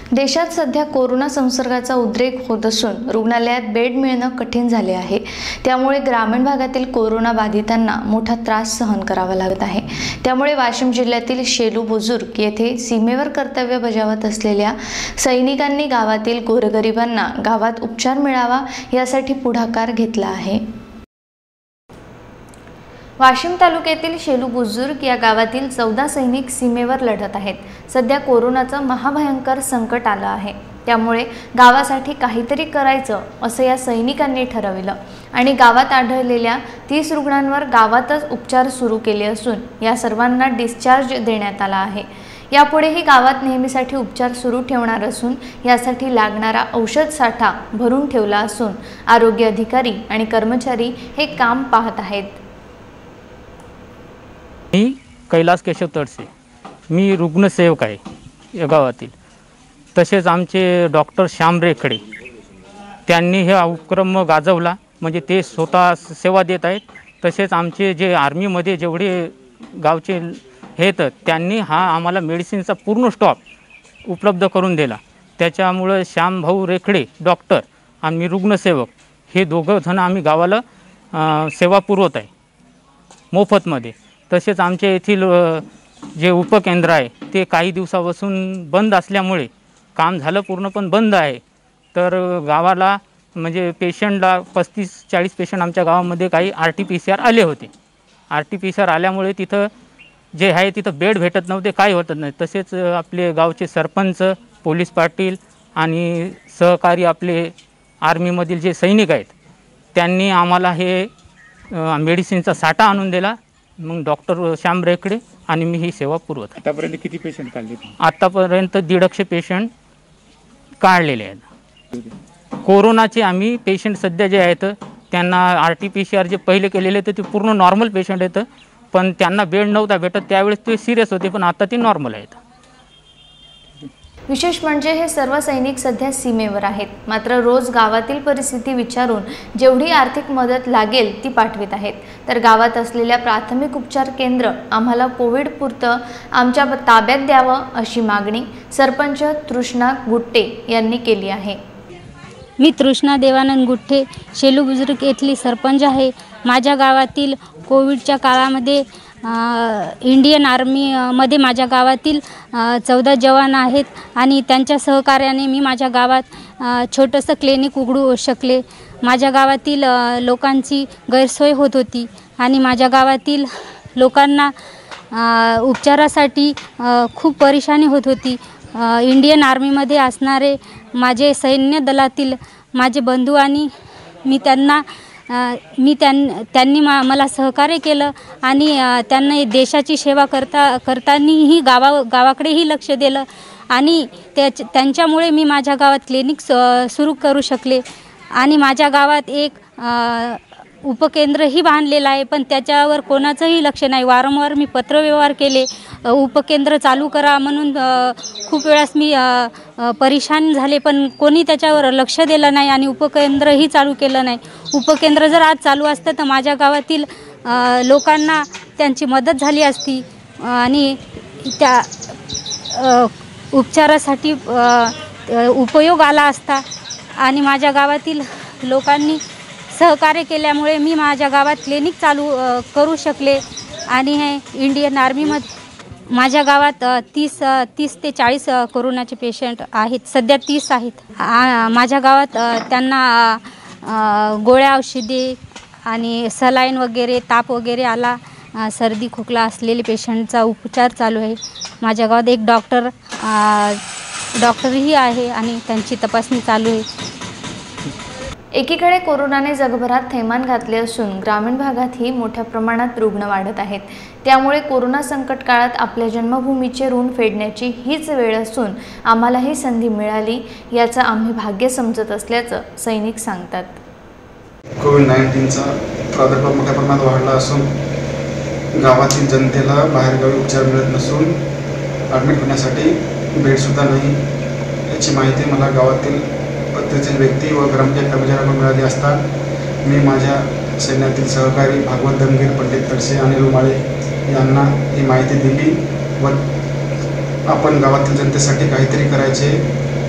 देशात सध्या कोरोना संसर्गाचा उद्रेक होत असून रुग्णालयात बेड मिळणं कठीण झाले आहे। त्यामुळे ग्रामीण भागातील कोरोना बाधितांना मोठा त्रास सहन करावा लागत आहे। त्यामुळे वाशिम जिल्ह्यातील शेलू बुजुर्ग येथे सीमेवर कर्तव्य बजावत असलेल्या सैनिकांनी गावातील गोरगरिबांना गावात उपचार मिळावा यासाठी पुढाकार घेतला आहे। वाशिम तालुक्यातील शेलू बुजुर्ग या गावातील 14 सैनिक सीमेवर लढत आहेत। सध्या कोरोनाचं महाभयंकर संकट आलं आहे। त्यामुळे गावासाठी काहीतरी करायचं असं या सैनिकांनी ठरवलं आणि गावात आढळलेल्या 30 रुग्णांवर गावातच उपचार सुरू केले असून या सर्वांना डिस्चार्ज देण्यात आला आहे। यापुढेही गावात नेहमीसाठी उपचार सुरू ठेवणार असून यासाठी लागणारा औषध साठा भरून ठेवला असून आरोग्य अधिकारी आणि कर्मचारी हे काम पाहत आहेत। मी कैलास केशव तडसे, मी रुग्णसेवक आहे या गावातील। तसेच आमचे डॉक्टर श्याम रेखडे त्यांनी हे उपक्रम गाजवला, म्हणजे ते स्वतः सेवा देत आहेत। तसेच आमचे जे आर्मीमध्ये जेवढे गावचे आहेत त्यांनी हा आम्हाला मेडिसिनचा पूर्ण स्टॉक उपलब्ध करून दिला। त्याच्यामुळे श्याम भाऊ रेखडे डॉक्टर आणि मी रुग्णसेवक हे दोघं जण आम्ही गावाला सेवा पुरवत आहे मोफतमध्ये। तसेच आमच्या येथील जे उपकेंद्र आहे ते काही दिवसापासून बंद असल्यामुळे काम झालं पूर्ण पण बंद आहे। तर गावाला म्हणजे पेशंटला 35-40 पेशंट आमच्या गावामध्ये काही RT-PCR आले होते। RT-PCR आल्यामुळे तिथं जे आहे तिथं बेड भेटत नव्हते, काही होत नाही। तसेच आपले गावचे सरपंच, पोलीस पाटील आणि सहकारी आपले आर्मीमधील जे सैनिक आहेत त्यांनी आम्हाला हे मेडिसिनचा साठा आणून दिला। मग डॉक्टर श्याम रेखडे आणि मी ही सेवा पुरवत आहे। आतापर्यंत किती पेशंट काढले? आतापर्यंत 150 पेशंट काढलेले आहेत। कोरोनाचे आम्ही पेशंट सध्या जे आहेत त्यांना RT-PCR जे पहिले केलेले ते पूर्ण नॉर्मल पेशंट आहेत, पण त्यांना बेड नव्हता भेटत त्यावेळेस ते सिरियस होते, पण आता ते नॉर्मल आहेत। विशेष म्हणजे हे सर्व सैनिक सध्या सीमेवर आहेत, मात्र रोज गावातील परिस्थिती विचारून जेवढी आर्थिक मदत लागेल ती पाठवित आहेत। तर गावात असलेल्या प्राथमिक उपचार केंद्र आम्हाला कोविडपुरतं आमच्या ताब्यात द्यावं अशी मागणी सरपंच तृष्णा गुट्टे यांनी केली आहे। मी तृष्णा देवानंद गुट्टे, शेलू बुजुर्ग येथली सरपंच आहे। माझ्या गावातील कोविडच्या काळामध्ये इंडियन आर्मीमध्ये माझ्या गावातील 14 जवान आहेत आणि त्यांच्या सहकार्याने मी माझ्या गावात छोटंसं क्लिनिक उघडू शकले। माझ्या गावातील लोकांची गैरसोय होत होती आणि माझ्या गावातील लोकांना उपचारासाठी खूप परेशानी होत होती। इंडियन आर्मीमध्ये असणारे माझे सैन्य दलातील माझे बंधू आणि त्यांनी मला सहकार्य केलं आणि त्यांनी देशाची सेवा करतानाही गावाकडेही लक्ष दिलं आणि त्यांच्यामुळे मी माझ्या गावात क्लिनिक सुरू करू शकले आणि माझ्या गावात एक उपकेंद्रही बांधलेलं आहे, पण त्याच्यावर कोणाचंही लक्ष नाही। वारंवार मी पत्रव्यवहार केले, उपकेंद्र चालू करा म्हणून खूप वेळास मी परेशान झाले, पण कोणी त्याच्यावर लक्ष दिलं नाही आणि उपकेंद्रही चालू केलं नाही। उपकेंद्र जर आज चालू असतं तर माझ्या गावातील लोकांना त्यांची मदत झाली असती आणि त्या उपचारासाठी उपयोग आला असता आणि माझ्या गावातील लोकांनी सहकार्य केल्यामुळे मी माझ्या गावात क्लिनिक चालू करू शकले आणि हे इंडियन आर्मीमध्ये माझ्या गावात 30 ते 40 कोरोनाचे पेशंट आहेत। सध्या 30 आहेत। माझ्या गावात त्यांना गोळ्या औषधे आणि सलाईन वगैरे, ताप वगैरे आला, सर्दी खोकला असलेले पेशंटचा उपचार चालू आहे। माझ्या गावात एक डॉक्टरही आहे आणि त्यांची तपासणी चालू आहे। एकीकडे कोरोनाने जगभरात थैमान घातले असून ग्रामीण भागातही मोठ्या प्रमाणात रुग्ण वाढत आहेत। त्यामुळे कोरोना संकट काळात आपल्या जन्मभूमीचे ऋण फेडण्याची हीच वेळ असून आम्हालाही संधी मिळाली याचं आम्ही भाग्य समजत असल्याचं सैनिक सांगतात। कोविड-19चा प्रादुर्भाव मोठ्या प्रमाणात वाढला असून गावातील जनतेला बाहेरगावी उपचार मिळत नसून ॲडमिट होण्यासाठी बेडसुद्धा नाही याची माहिती मला गावातील प्रत्येक व्यक्ती व ग्रामपंचायत कर्मचाऱ्यांना मिळाली असता मी माझ्या सैन्यातील सहकारी भागवत दमगीर, पंडित तडसे आणि रुमाळे यांना ही माहिती दिली व आपण गावातील जनतेसाठी काहीतरी करायचे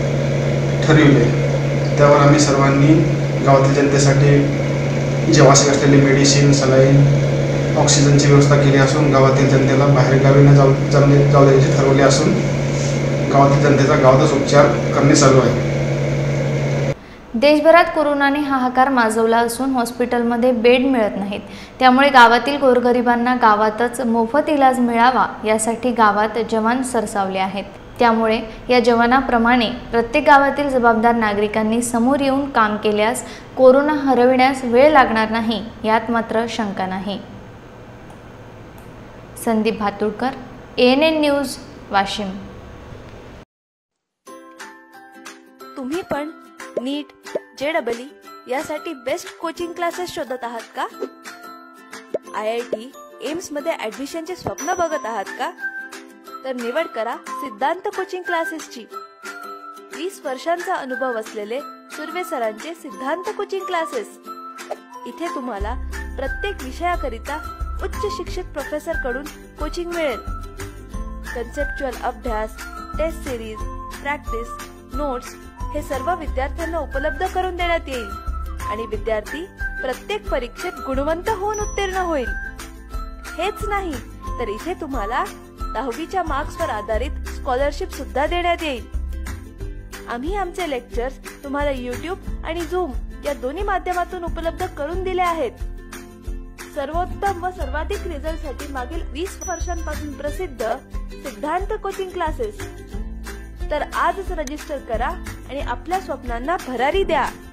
ठरविले. त्यावर आम्ही सर्वांनी गावातील जनतेसाठी जी आवश्यक असलेली मेडिसिन, सलाईन, ऑक्सिजनची व्यवस्था केली असून गावातील जनतेला बाहेरगावी न जाऊ द्यायचे ठरवले असून गावातील जनतेचा गावातच उपचार करणे चालू आहे. देशभरात कोरोनाने हाहाकार माजवला असून हॉस्पिटलमध्ये बेड मिळत नाहीत. त्यामुळे गावातील गोरगरिबांना गावातच मोफत इलाज मिळावा यासाठी गावात जवान सरसावले आहेत. त्यामुळे या जवानाप्रमाणे प्रत्येक गावातील जबाबदार नागरिकांनी समोर येऊन काम केल्यास कोरोना हरविण्यास वेळ लागणार नाही यात मात्र शंका नाही. Sandeep Bhaturkar, ANN news, Washim. तुम्ही पण नीट, JEE यासाठी बेस्ट कोचिंग क्लासेस शोधत आहात का? IIT, एम्स मध्ये ऍडमिशनचे स्वप्न बघत आहात का? तर निवड करा सिद्धांत कोचिंग क्लासेसची. 20 वर्षांचा अनुभव असलेले सुर्वे सरांचे सिद्धांत कोचिंग क्लासेस. इथे तुम्हाला प्रत्येक विषयाकरिता उच्च शिक्षित प्रोफेसर कडून कोचिंग मिळेल. कन्सेप्च्युअल अभ्यास, टेस्ट सिरीज, प्रॅक्टिस, नोट्स हे सर्व विद्यार्थ्यांना उपलब्ध करून देण्यात येईल आणि विद्यार्थी प्रत्येक परीक्षेत गुणवंत होऊन उत्तीर्ण होईल. हेच नाही तर इथे तुम्हाला 10वीच्या मार्क्सवर आधारित स्कॉलरशिप सुद्धा देण्यात येईल. आम्ही आमचे लेक्चर्स तुम्हाला YouTube आणि Zoom या दोन्ही माध्यमातून उपलब्ध करून दिले आहेत. सर्वोत्तम व सर्वाधिक रिझल्टसाठी मागील 20 वर्षांपासून प्रसिद्ध सिद्धांत कोचिंग क्लासेस. तर आजच रजिस्टर करा आणि आपल्या स्वप्नांना भरारी द्या.